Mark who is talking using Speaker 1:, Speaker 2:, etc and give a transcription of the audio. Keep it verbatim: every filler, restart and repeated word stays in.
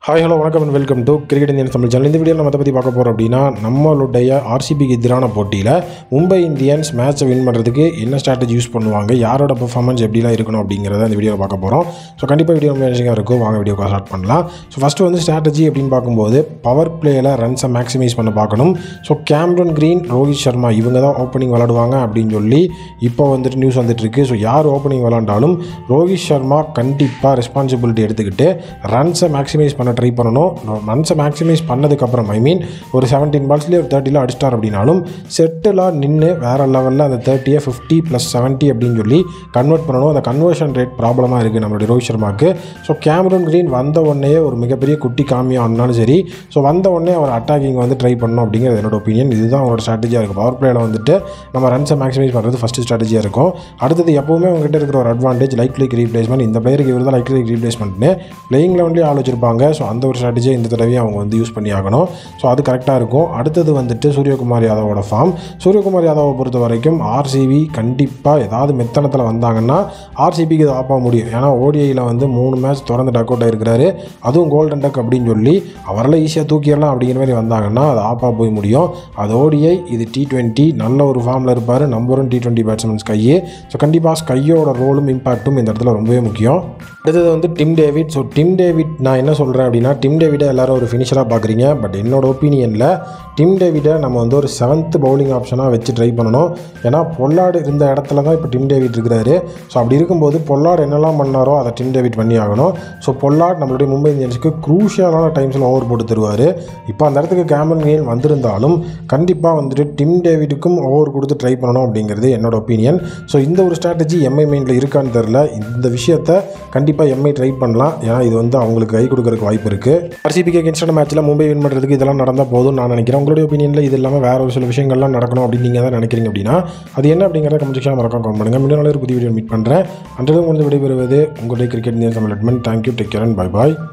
Speaker 1: Hi hello வணக்கம் and welcome to cricket Indian Tamil channel. இந்த video நம்ம அதை பற்றி பார்க்க போகிறோம் அப்படின்னா நம்மளுடைய ஆர்சிபிக்கு எதிரான போட்டியில் மும்பை இந்தியன்ஸ் மேட்சை வின் பண்ணுறதுக்கு என்ன ஸ்ட்ராட்டஜி யூஸ் பண்ணுவாங்க, யாரோட பெர்ஃபார்மன்ஸ் எப்படிலாம் இருக்கணும் அப்படிங்கிறத இந்த வீடியோவில் பார்க்க போகிறோம். ஸோ கண்டிப்பாக வீடியோ மேனேஜிங்காக இருக்கும். வாங்க வீடியோக்கு ஸ்டார்ட் பண்ணலாம். ஸோ ஃபஸ்ட்டு வந்து ஸ்ட்ராட்டஜி அப்படின்னு பார்க்கும்போது பவர் பிளேயில் ரன்ஸை மேக்ஸிமைஸ் பண்ண பார்க்கணும். So Cameron Green, Rohit Sharma இவங்க தான் ஓப்பனிங் விளாடுவாங்க அப்படின்னு சொல்லி இப்போ வந்துட்டு நியூஸ் வந்துட்டு இருக்கு. ஸோ யார் ஓப்பனிங் விளாண்டாலும் ரோஹித் சர்மா கண்டிப்பாக ரெஸ்பான்சிபிலிட்டி எடுத்துக்கிட்டு ரன்ஸை மேக்ஸிமைஸ் பண்ண ட்ரை பண்ணணும். ரன்ஸை மேக்ஸிமைஸ் பண்ணதுக்கப்புறம் ஐ மீன் ஒரு செவன்டீன் பால்ஸ்லேயே ஒரு தேர்ட்டியில் அடிச்சிட்டார் அப்படின்னாலும் செட்டிலாக நின்று வேறு லெவலில் அந்த தேர்ட்டியை ஃபிஃப்டி ப்ளஸ் செவன்ட்டி அப்படின்னு சொல்லி கன்வெர்ட் பண்ணணும். அந்த கன்வர்ஷன் ரேட் ப்ராப்ளமாக இருக்குது நம்மளுடைய ரோஹித் சர்மாவுக்கு. ஸோ கேமரன் கிரீன் வந்த உடனே ஒரு மிகப்பெரிய குட்டி காமியாக இருந்தாலும் சரி, ஸோ வந்த உடனே அவர் அட்டாக்கிங் வந்து ட்ரை பண்ணணும் அப்படிங்கிறது என்னோட ஒப்பீனியன். இதுதான் அவரோட ஸ்ட்ராட்டஜியாக இருக்கும். பவர் பிளேயில் வந்துட்டு நம்ம ரன்ஸை மேக்ஸிமைஸ் பண்ணுறது ஃபஸ்ட்டு ஸ்ட்ராட்டஜியாக இருக்கும். அடுத்தது எப்போவுமே உங்ககிட்ட இருக்கிற ஒரு அட்வான்டேஜ் லைக் லைக் ரீப்ளேஸ்மெண்ட். இந்த பிளேயருக்கு இவர் தான் லைக் லைக் ரீப்ளேஸ்மெண்ட்னு பிளேயிங் லெவன்லேயே ஆள் வச்சிருப்பாங்க. ஸோ அந்த ஒரு ஸ்ட்ராட்டஜியை இந்த தடவையும் அவங்க வந்து யூஸ் பண்ணி ஆகணும். ஸோ அது கரெக்டாக இருக்கும். அடுத்தது வந்துட்டு சூரியகுமார் யாதவோட ஃபார்ம். சூரியகுமார் யாதவை பொறுத்த வரைக்கும் ஆர்சிபி கண்டிப்பாக ஏதாவது மெத்தனத்தில் வந்தாங்கன்னா ஆர்சிபிக்கு இது ஆப்பா முடியும். ஏன்னா ஓடிஐயில் வந்து மூணு மேட்ச் தொடர்ந்து டக் அவுட் ஆகிருக்கிறாரு, அதுவும் கோல்டன் டக் அப்படின்னு சொல்லி அவரால் ஈஸியாக தூக்கிடலாம் அப்படிங்கிற மாதிரி வந்தாங்கன்னா அது ஆப்பா போய் முடியும். அது ஓடிஐ, இது டி ட்வெண்ட்டி, நல்ல ஒரு ஃபார்மில் இருப்பார். நம்பரும் டி ட்வெண்ட்டி பேட்ஸ்மேன் ஸ்கையே. ஸோ கண்டிப்பாக ஸ்கையோட ரோலும் இம்பாக்ட்டும் இந்த இடத்துல ரொம்பவே முக்கியம். அடுத்தது வந்து Tim David. So Tim David நான் என்ன சொல்கிறேன் அப்படின்னா, டிம் டேவிடை எல்லாரும் ஒரு ஃபினிஷராக பார்க்குறீங்க. பட் என்னோட ஒப்பீனியனில் டிம் டேவிடை நம்ம வந்து ஒரு செவன்த் பவுலிங் ஆப்ஷனாக வச்சு ட்ரை பண்ணணும். ஏன்னா பொல்லாடு இருந்த இடத்துல தான் இப்போ டிம் டேவிட் இருக்கிறாரு. ஸோ அப்படி இருக்கும்போது பொல்லாடு என்னெல்லாம் பண்ணாரோ அதை டிம் டேவிட் பண்ணி ஆகணும். ஸோ பொல்லாட் நம்மளுடைய மும்பை இந்தியன்ஸுக்கு க்ரூஷியலான டைம்ஸில் ஓவர் போட்டு தருவார். இப்போ அந்த இடத்துக்கு கேமரன் கிரீன் வந்திருந்தாலும் கண்டிப்பாக வந்துட்டு டிம் டேவிட்டுக்கும் ஓவர் கொடுத்து ட்ரை பண்ணணும் அப்படிங்கிறது என்னோட ஒப்பீனியன். ஸோ இந்த ஒரு ஸ்ட்ராட்டஜி எம்ஐ மைண்டில் இருக்கான்னு தெரில. இந்த விஷயத்தை கண்டிப்பாக எம்ஐ ட்ரை பண்ணலாம். ஏன்னா இது வந்து அவங்களுக்கு கை கொடுக்கறதுக்கு வாய்ப்பு இருக்குது. ஆர்சிபிக்கு அகேன்ஸ்டான மேட்ச்சில் மும்பை வின் பண்ணுறதுக்கு இதெல்லாம் நடந்தால் போதும் நான் நினைக்கிறேன். உங்களுடைய ஒப்பீனியனில் இது இல்லாமல் வேறு ஒரு சில விஷயங்கள்லாம் நடக்கணும் அப்படின்னு நீங்கள் தான் நினைக்கிறீங்க அப்படின்னா அது என்ன அப்படிங்கிறத கமெண்ட் செக்ஷனில் மறக்காம கமெண்ட் பண்ணுங்கள். முன்னாடி ஒரு புதிய வீடியோ மீட் பண்ணுறேன். அன்றைய வந்து விடைபெறுவது உங்களுடைய cricket Indian Tamil. Thank you, take care and bye bye.